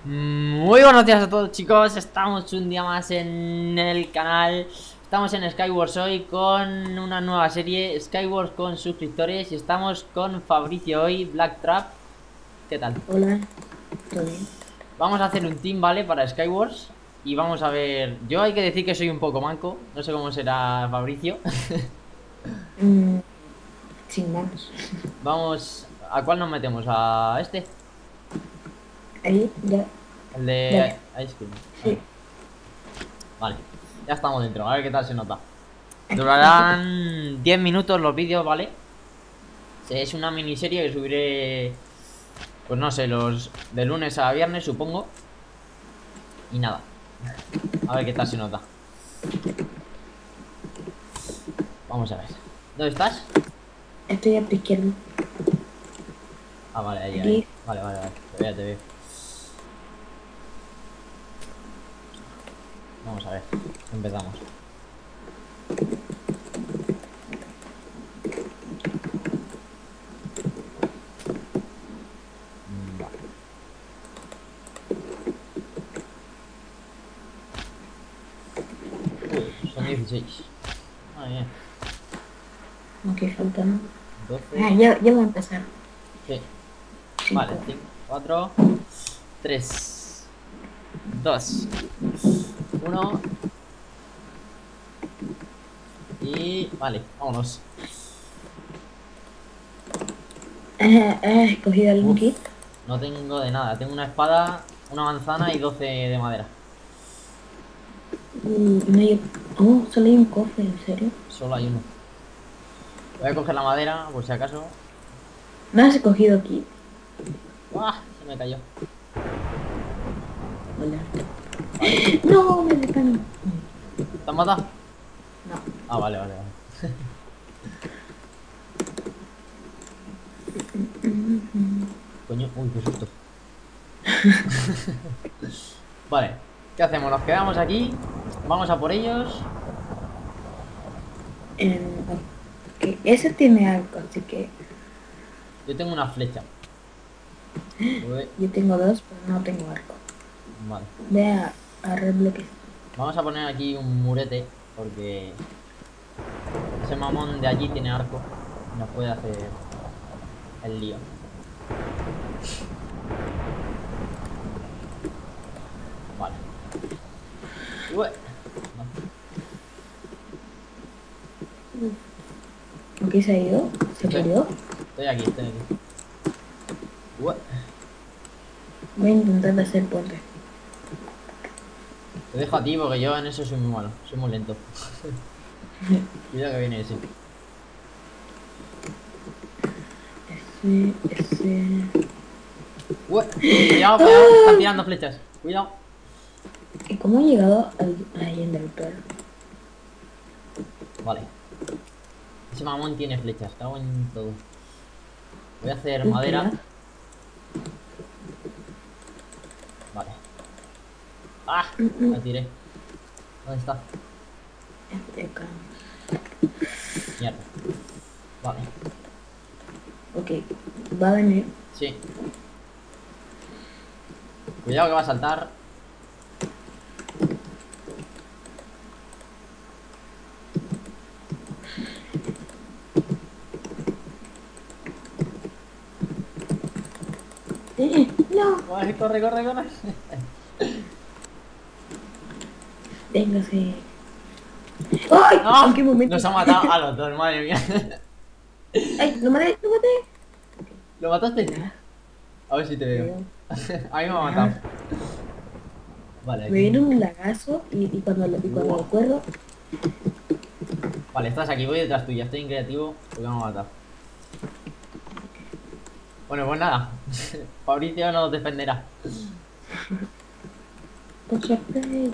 Muy buenos días a todos, chicos. Estamos un día más en el canal. Estamos en Skywars hoy con una nueva serie, Skywars con suscriptores. Y estamos con Fabricio hoy, Black Trap. ¿Qué tal? Hola, ¿todo bien? Vamos a hacer un team, ¿vale? Para Skywars. Y vamos a ver. Yo hay que decir que soy un poco manco. No sé cómo será Fabricio. Mm, sin más. Vamos. ¿A cuál nos metemos? ¿A este? Ahí, ya, El de dale. Ice Cream. Sí, Venga, vale. Ya estamos dentro. A ver qué tal se nota. aquí. Durarán 10 minutos los vídeos, ¿vale? Es una miniserie que subiré, pues no sé, los de lunes a viernes, supongo. Y nada, a ver qué tal se nota. Vamos a ver. ¿Dónde estás? Estoy a tu izquierda. Ah, vale, ahí, ahí. Aquí. Vale, vale, vale. Te veo, te veo. Vamos a ver. Empezamos. Vale. Uy, son 16. Madre mía. Aquí faltan. 12. Ah, ya va a empezar. Sí. Vale, 5. 5, 4, 3, 2, 1. Y vale, vámonos. ¿Has escogido algún Uf, kit? no tengo de nada. Tengo una espada, una manzana y 12 de madera. No hay. Oh, solo hay un cofre, ¿en serio? Solo hay uno. Voy a coger la madera, por si acaso. No has escogido kit. ¡Ah! Se me cayó. Hola. Vale. No, me matan. ¿Te has matado? No. Ah, vale, vale, vale. Coño, uy, qué susto. Vale. ¿Qué hacemos? Nos quedamos aquí. Vamos a por ellos. Ok, ese tiene algo, así que Yo tengo una flecha. Uy, yo tengo dos, pero no tengo arco. vale. Ve a rebloques. Vamos a poner aquí un murete. Porque ese mamón de allí tiene arco. Y nos puede hacer el lío. Vale. Uy, no, ¿Por se ha ido? ¿Se estoy, perdió? estoy aquí, estoy aquí. Uy, Voy a intentar hacer puente. te dejo a ti porque yo en eso soy muy malo. Soy muy lento. Cuidado que viene ese. Ese. Ué, cuidado, cuidado, que están tirando flechas. Cuidado. ¿Y cómo he llegado al Ender Pearl? Vale. Ese mamón tiene flechas, cago en todo. Voy a hacer Qué lag. madera. Vale. ¡Ah! La tiré. ¿Dónde está? Acá. Mierda. Vale. Ok, va a venir. Sí. Cuidado que va a saltar. No, Vale, corre, corre, corre. véngase. ¡Ay! ¿En qué ¡No! momento? Nos ha matado a los dos, madre mía. ¡Ay! ¡Lo maté! ¡Lo maté! ¿Lo mataste? Ya, A ver si te veo. creo. A mí me ha matado. Ya. Vale, Me aquí. viene un lagazo y cuando lo Wow. cuerdo. Vale, estás aquí, voy detrás tuya. Estoy en creativo porque me ha matado. Bueno, pues nada. Fabricio nos defenderá. Contra Play.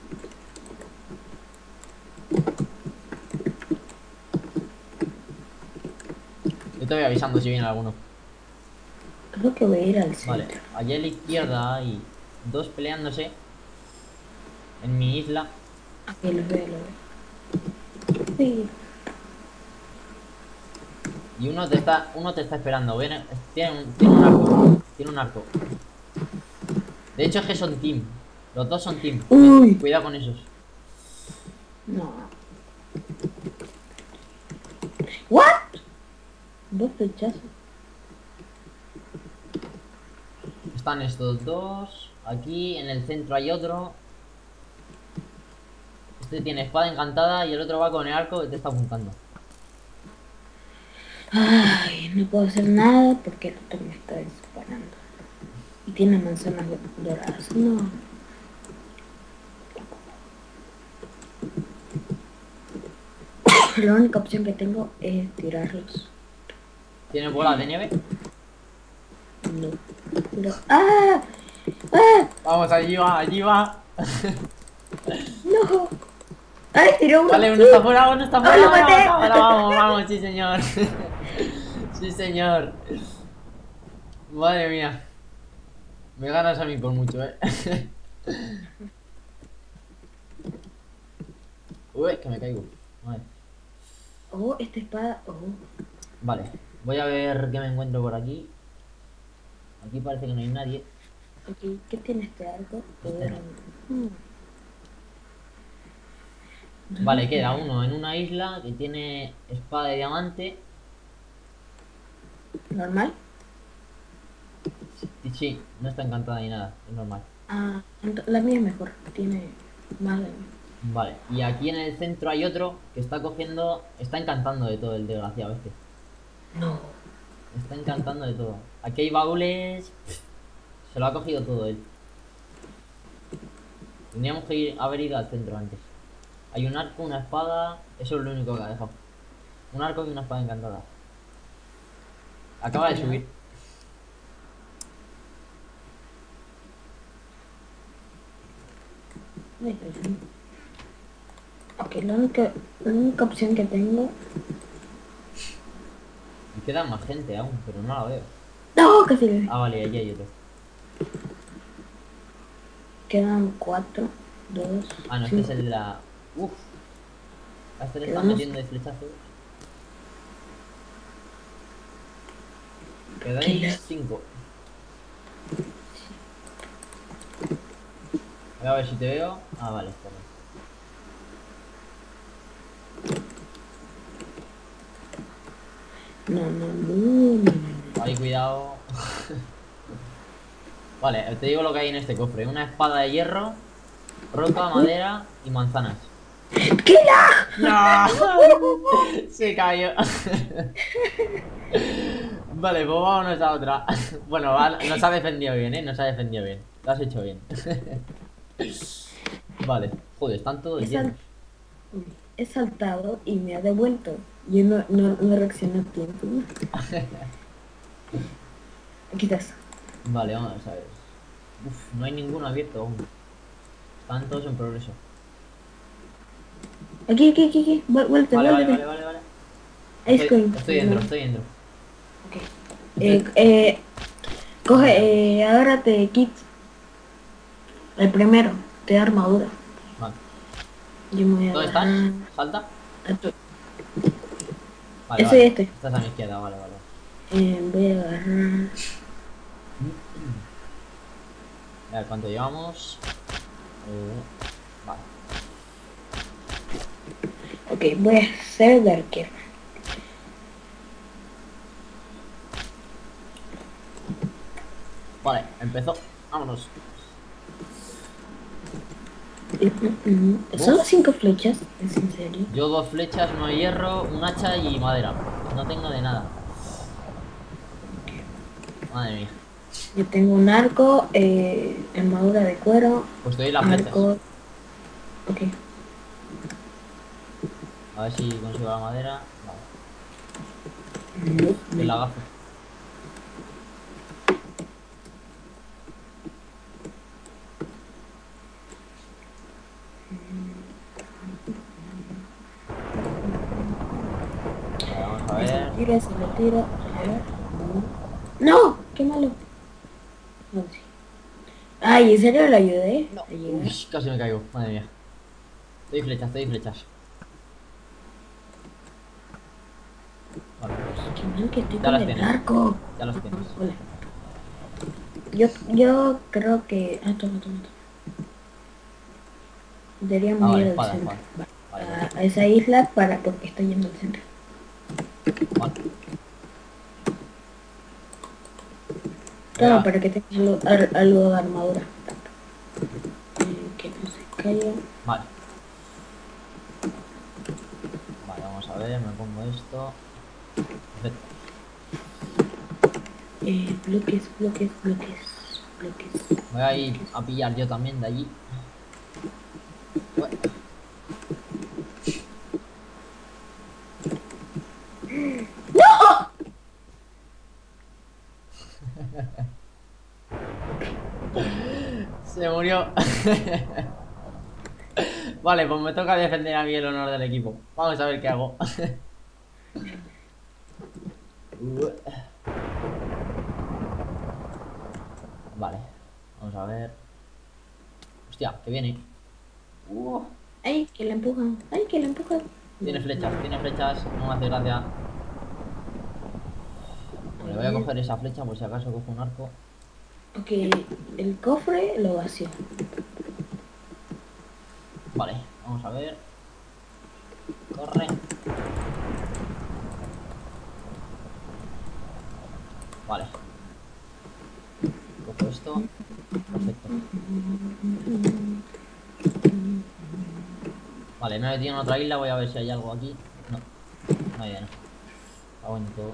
Yo te voy avisando si viene alguno. Creo que voy a ir al Vale, centro. allá a la izquierda hay dos peleándose en mi isla. Aquí los veo, los veo. Sí. Y uno te está esperando. Tiene un arco. Tiene un arco. De hecho es que son team. Los dos son team. Uy. Cuidado con esos. No. ¿What? Dos flechazos. Están estos dos. Aquí en el centro hay otro. Este tiene espada encantada y el otro va con el arco que te está apuntando. Ay, no puedo hacer nada porque el otro me está disparando. Y tiene manzanas doradas. No. La única opción que tengo es tirarlos. ¿Tiene bola de nieve? No. Pero... ¡Ah! ¡Ah! Vamos, allí va, allí va. ¡No! ¡Ay, tiró uno! Vale, uno está fuera, uno está ¡Oh, fuera. lo Uno maté! está fuera. Vamos, vamos, sí señor. Sí señor. Madre mía. Me ganas a mí por mucho, Uy, que me caigo. Vale. Oh, esta espada... Oh. Vale, voy a ver qué me encuentro por aquí. Aquí parece que no hay nadie. Ok, ¿qué tiene este arco? Este no. Mm. Vale, queda uno en una isla que tiene espada de diamante. ¿Normal? Y sí, no está encantada ni nada, es normal. Ah, la mía es mejor. Tiene más de... Vale, y aquí en el centro hay otro que está cogiendo, está encantando de todo el desgraciado este. No. Está encantando de todo. Aquí hay baúles. Se lo ha cogido todo él. Tendríamos que haber ido al centro antes. Hay un arco, una espada. Eso es lo único que ha dejado. Un arco y una espada encantada. Acaba de subir. Ok, la única opción que tengo... Y queda más gente aún, pero no la veo. ¡No! Casi le... Ah, vale, allí hay otro. Quedan 4, 2, Ah, no, este es el de la... Uf. A este le están Quedamos- metiendo de flechazos. Quedáis 5. Voy a ver si te veo. Ah, vale, correcto. No. Ahí, cuidado. Vale, te digo lo que hay en este cofre. Una espada de hierro, roca, madera y manzanas. ¿Qué la? ¡No! Se cayó. Vale, pues vámonos a otra. Bueno, nos ha defendido bien, Nos ha defendido bien. Lo has hecho bien. Vale. Joder, están todos He, llenos. he saltado y me ha devuelto. Yo no reaccioné a tiempo. Aquí estás. Vale, vamos a ver. Uf, no hay ninguno abierto aún. Están todos en progreso. Aquí. Vuelve. Vale. Ice cream. Estoy dentro, estoy dentro. Ok. Coge, agárrate kit. El primero, te da armadura. Vale. Yo me voy a ¿Dónde estás? agarrar ¿Salta? a tu- Vale, Ese vale. este. Estás a mi izquierda, vale. Voy a agarrar... A ver, ¿cuánto llevamos? Vale. Ok, voy a hacer de arquero. Vale, empezó. Vámonos. Solo 5 flechas, ¿es en serio? Yo 2 flechas, 1 de hierro, un hacha y madera. No tengo de nada. Madre mía. Yo tengo un arco, armadura de cuero, Pues te doy las flechas. arco... Ok. A ver si consigo la madera. Vale. El lagazo. Vale, vamos a ver. Se le tira. A ver. ¡No! ¡Qué malo! No, sí. Ay, ¿en serio le ayudé? No. ¿A llegar? Uy, casi me caigo. Madre mía. Te doy flechas. Vale, pues Qué mal que estoy ya con las el tienes. arco. Ya las tienes. Hola. Yo creo que... Ah, toma. Deberíamos Vale, ir al espada, centro. espada. Vale, A esa isla porque estoy yendo al centro. vale. Toma, Venga, para que tengas algo de armadura. Que no se caiga. vale. Vale, vamos a ver, me pongo esto. Perfecto. Bloques. Voy a ir a pillar yo también de allí. Ué, se murió. Vale, pues me toca defender a mí el honor del equipo. Vamos a ver qué hago. Vale, vamos a ver. Hostia, que viene. ¡Ay, que la empujan! Tiene flechas, no me hace gracia. Vale, voy a coger esa flecha por si acaso cojo un arco. Ok, el cofre lo vacío. Vale, vamos a ver. Corre. Vale. Cojo esto. Perfecto. Vale, me he metido en otra isla, voy a ver si hay algo aquí. No, no hay nada. Está bueno todo.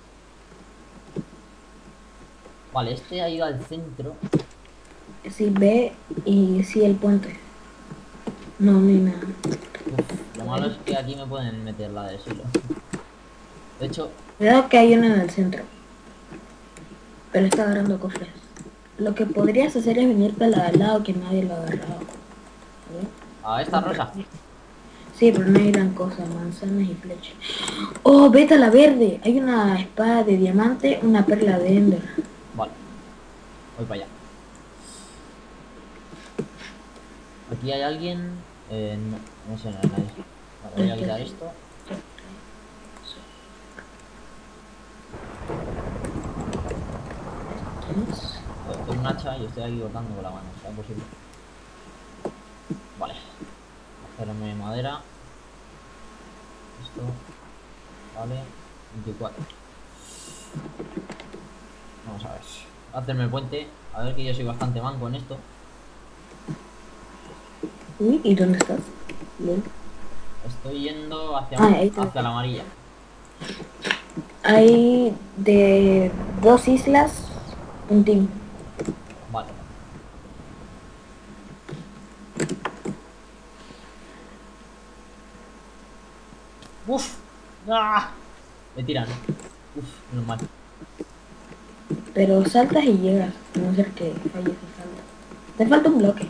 Vale, este ha ido al centro. Sí, ve y sí el puente. No hay nada. Uf, lo malo es que aquí me pueden meter la del siglo. De hecho, Cuidado que hay uno en el centro. Pero está agarrando cofres. Lo que podrías hacer es venirte a la de al lado que nadie lo ha agarrado. ¿Vale? a esta rosa. Sí, pero no hay gran cosa, manzanas y flechas. Oh, vete a la verde. Hay una espada de diamante, una perla de Ender. Vale, voy para allá. Aquí hay alguien. No, no sé, no hay nadie. Vale, voy a quitar esto. Tengo un hacha y estoy aquí cortando con la mano, ¿será posible? Vale, hacerme madera. Esto, vale, 24. Vamos a ver. Hacerme el puente. A ver que yo soy bastante manco en esto. Uy, ¿y dónde estás? Lol. Estoy yendo hacia, Ahí te hacia la amarilla. Hay de 2 islas un team. Vale. Uf. ¡Ah! Me tiran. Uf, menos mal. Pero saltas y llegas, a no ser que falles el salto. Te falta un bloque.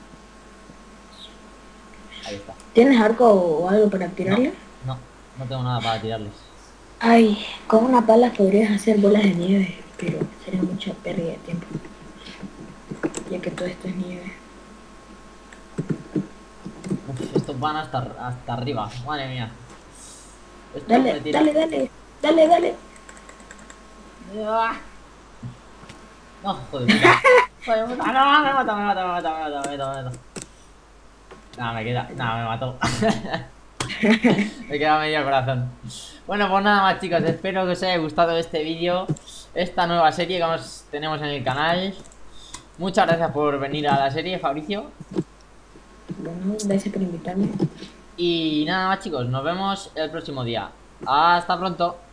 Ahí está. ¿Tienes arco o algo para tirarle? No, no tengo nada para tirarles. Ay, con una pala podrías hacer bolas de nieve, pero sería mucha pérdida de tiempo. Ya que todo esto es nieve. Uf, estos van hasta arriba. Madre mía. Estos me Dale, tiran. dale. ¡Ah! No, joder, puta. Joder, puta. No, me mata. Nada, me queda. Nada, me mató. Me queda medio corazón. Bueno, pues nada más, chicos. Espero que os haya gustado este vídeo. Esta nueva serie que tenemos en el canal. Muchas gracias por venir a la serie, Fabricio. Bueno, gracias por invitarme. Y nada más, chicos. Nos vemos el próximo día. Hasta pronto.